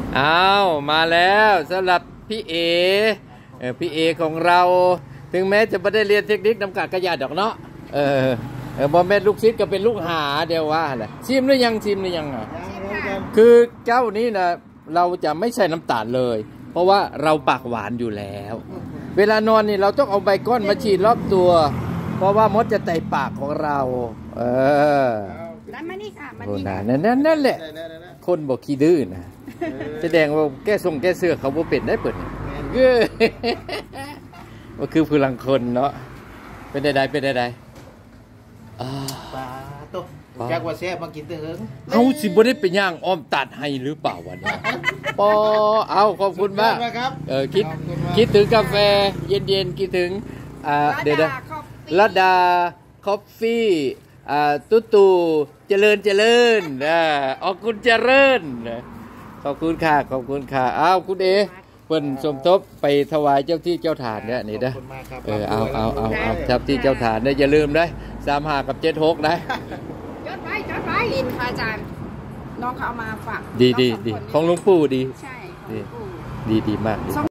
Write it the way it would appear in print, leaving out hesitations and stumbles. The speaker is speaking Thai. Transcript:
อ้าวมาแล้วสำหรับพี่เอพี่เอของเราถึงแม้จะไม่ได้เรียนเทคนิคนำกากระยาดอกเนาะบอแม่ลูกศิษย์ก็เป็นลูกหาเดียวว่าแหละชิมหรือยังอ่ะคือเจ้านี้นะเราจะไม่ใส่น้ำตาลเลยเพราะว่าเราปากหวานอยู่แล้วเวลานอนนี่เราต้องเอาใบก้อนมาฉีดรอบตัวเพราะว่ามดจะไต่ปากของเราแล้วมานี่ค่ะมานี่นั่นแหละคนบอกขี้ดื้อนะแสดงว่าแก้เสื้อเขาบ่เป็นได้เปิดก็คือพลังคนเนาะเป็นใดปลาตุ๊กแกว่าแซ่บมากินเถอะเอาสิบ่ได้ไปย่างอ้อมตัดให้หรือเปล่าวันนี้ปอเอาขอบคุณมากคิดถึงกาแฟเย็นคิดถึงเดี๋ยวรัดดาคอฟฟี่ตู้เจริญออกคุณเจริญขอบคุณค่ะอ้าวคุณเอเพิ่นสมทบไปถวายเจ้าที่เจ้าฐานเนี่ยนี่นะเอาเจ้าที่เจ้าฐานเนี่ยอย่าลืมได้35กับ76ได้จดไว้ลินค่ะอาจารย์น้องเขาเอามาฝากดีของหลวงปู่ดีใช่ดีมาก